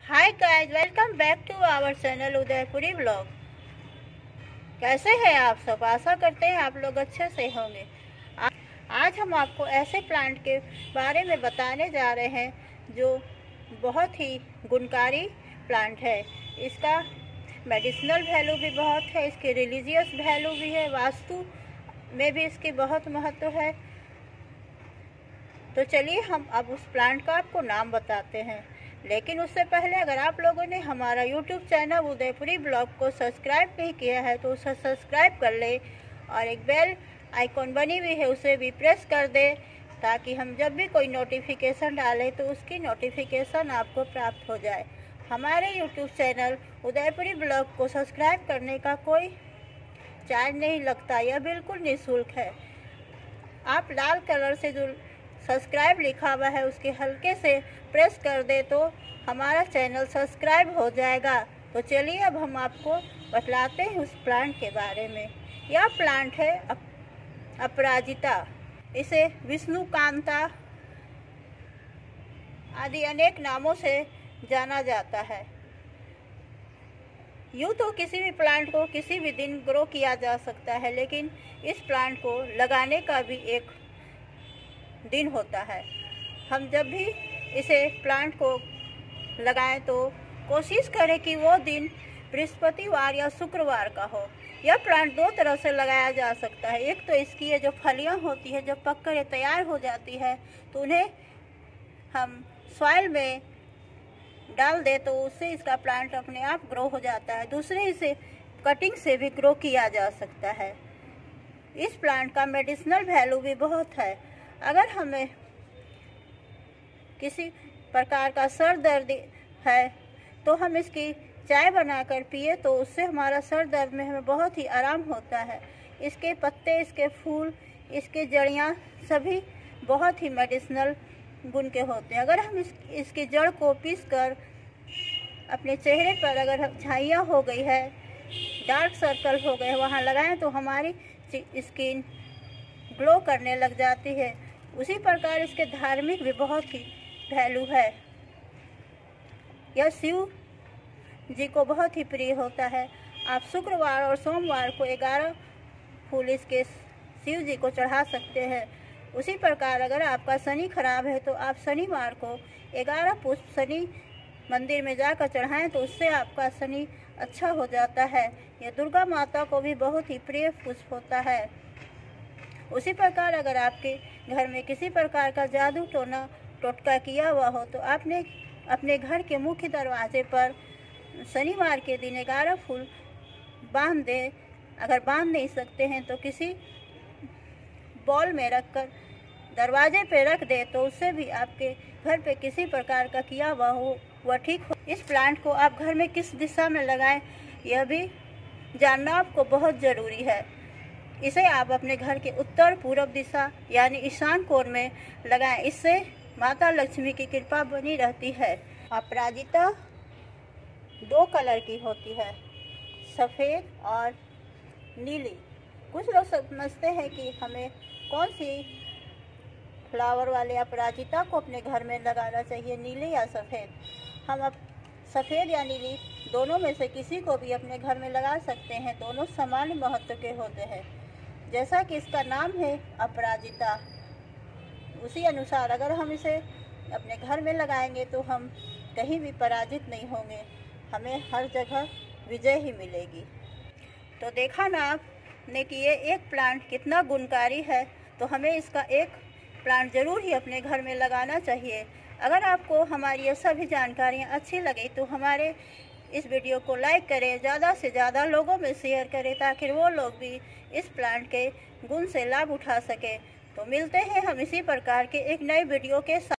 Hi guys, welcome back to our channel Udaipuri blog. कैसे हैं आप सब? आशा करते हैं आप लोग अच्छे से होंगे। आज हम आपको ऐसे प्लांट के बारे में बताने जा रहे हैं जो बहुत ही गुणकारी प्लांट है। इसका मेडिसिनल वैल्यू भी बहुत है, इसके रिलीजियस वैल्यू भी है, वास्तु में भी इसकी बहुत महत्व है। तो चलिए हम अब उस प्लांट का आपको नाम बताते हैं। लेकिन उससे पहले अगर आप लोगों ने हमारा YouTube चैनल उदयपुरी ब्लॉग को सब्सक्राइब नहीं किया है तो उसे सब्सक्राइब कर ले और एक बेल आइकॉन बनी हुई है उसे भी प्रेस कर दे, ताकि हम जब भी कोई नोटिफिकेशन डालें तो उसकी नोटिफिकेशन आपको प्राप्त हो जाए। हमारे YouTube चैनल उदयपुरी ब्लॉग को सब्सक्राइब करने का कोई चार्ज नहीं लगता, यह बिल्कुल निःशुल्क है। आप लाल कलर से जो सब्सक्राइब लिखा हुआ है उसके हल्के से प्रेस कर दे तो हमारा चैनल सब्सक्राइब हो जाएगा। तो चलिए अब हम आपको बतलाते हैं उस प्लांट के बारे में। यह प्लांट है अपराजिता। इसे विष्णुकांता आदि अनेक नामों से जाना जाता है। यूँ तो किसी भी प्लांट को किसी भी दिन ग्रो किया जा सकता है, लेकिन इस प्लांट को लगाने का भी एक दिन होता है। हम जब भी इसे प्लांट को लगाएं तो कोशिश करें कि वो दिन बृहस्पतिवार या शुक्रवार का हो। यह प्लांट दो तरह से लगाया जा सकता है। एक तो इसकी ये जो फलियां होती है, जब पककर ये तैयार हो जाती है तो उन्हें हम सॉइल में डाल दे तो उससे इसका प्लांट अपने आप ग्रो हो जाता है। दूसरे इसे कटिंग से भी ग्रो किया जा सकता है। इस प्लांट का मेडिसिनल वैल्यू भी बहुत है। अगर हमें किसी प्रकार का सर दर्द है तो हम इसकी चाय बनाकर पिए तो उससे हमारा सर दर्द में हमें बहुत ही आराम होता है। इसके पत्ते, इसके फूल, इसके जड़ियाँ सभी बहुत ही मेडिसिनल गुण के होते हैं। अगर हम इसकी जड़ को पीसकर अपने चेहरे पर अगर झाइयाँ हो गई है, डार्क सर्कल हो गए, वहाँ लगाएं तो हमारी स्किन ग्लो करने लग जाती है। उसी प्रकार इसके धार्मिक भी बहुत ही वैल्यू है। यह शिव जी को बहुत ही प्रिय होता है। आप शुक्रवार और सोमवार को 11 फूल इसके शिव जी को चढ़ा सकते हैं। उसी प्रकार अगर आपका शनि खराब है तो आप शनिवार को 11 पुष्प शनि मंदिर में जाकर चढ़ाएं तो उससे आपका शनि अच्छा हो जाता है। यह दुर्गा माता को भी बहुत ही प्रिय पुष्प होता है। उसी प्रकार अगर आपके घर में किसी प्रकार का जादू टोना टोटका किया हुआ हो तो आपने अपने घर के मुख्य दरवाजे पर शनिवार के दिन 11 फूल बांध दें। अगर बांध नहीं सकते हैं तो किसी बॉल में रखकर दरवाजे पे रख दे तो उससे भी आपके घर पे किसी प्रकार का किया हुआ हो वह ठीक हो। इस प्लांट को आप घर में किस दिशा में लगाएं यह भी जानना आपको बहुत ज़रूरी है। इसे आप अपने घर के उत्तर पूर्व दिशा यानी ईशान कोण में लगाएं। इससे माता लक्ष्मी की कृपा बनी रहती है। अपराजिता 2 कलर की होती है, सफ़ेद और नीली। कुछ लोग समझते हैं कि हमें कौन सी फ्लावर वाले अपराजिता को अपने घर में लगाना चाहिए, नीली या सफ़ेद। हम अब सफ़ेद या नीली दोनों में से किसी को भी अपने घर में लगा सकते हैं। दोनों समान महत्व के होते हैं। जैसा कि इसका नाम है अपराजिता, उसी अनुसार अगर हम इसे अपने घर में लगाएंगे तो हम कहीं भी पराजित नहीं होंगे, हमें हर जगह विजय ही मिलेगी। तो देखा ना आपने कि ये एक प्लांट कितना गुणकारी है। तो हमें इसका एक प्लांट ज़रूर ही अपने घर में लगाना चाहिए। अगर आपको हमारी ये सभी जानकारियाँ अच्छी लगी तो हमारे इस वीडियो को लाइक करें, ज़्यादा से ज़्यादा लोगों में शेयर करें ताकि वो लोग भी इस प्लांट के गुण से लाभ उठा सकें। तो मिलते हैं हम इसी प्रकार के एक नए वीडियो के साथ।